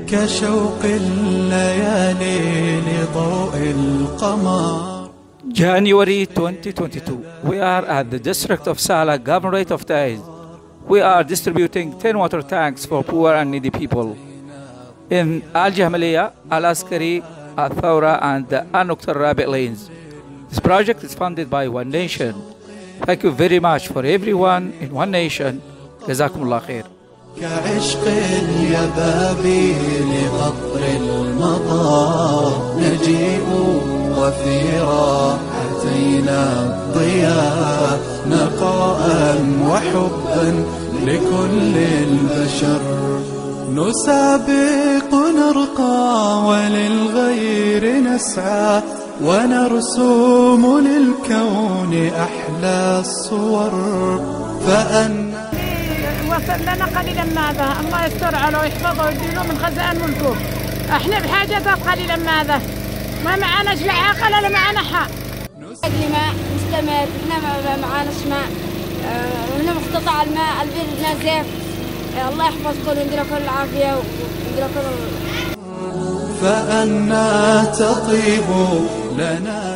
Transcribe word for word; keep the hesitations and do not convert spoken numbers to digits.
كشوق الليالي لضوء القمر. January twenty twenty-two. We are at the district of Salah, Governorate of Taiz. We are distributing ten water tanks for poor and needy people in Al Jahmaliya, Al Askari, Al Thawra, and the Anuktar Rabi lanes. This project is funded by One Nation. Thank you very much for everyone in One Nation. Jazakumullah khair. كعشق اليبابيل قطر المطار نجيء وفي راحتينا الضياء نقاء وحبا لكل البشر نسابق نرقى وللغير نسعى ونرسوم للكون أحلى الصور. فأن وصل لنا قليلا ماذا الله يستر عليه ويحفظه ويديله من خزائن ملكه. احنا بحاجة قليلا ماذا ما معناش لا عقل ولا معنا حق. الماء مستمر احنا ما معناش ماء هنا مقتطع الماء البير نازف. الله يحفظكم ويدينا كل العافية ويدينا كل. فأنا تطيب لنا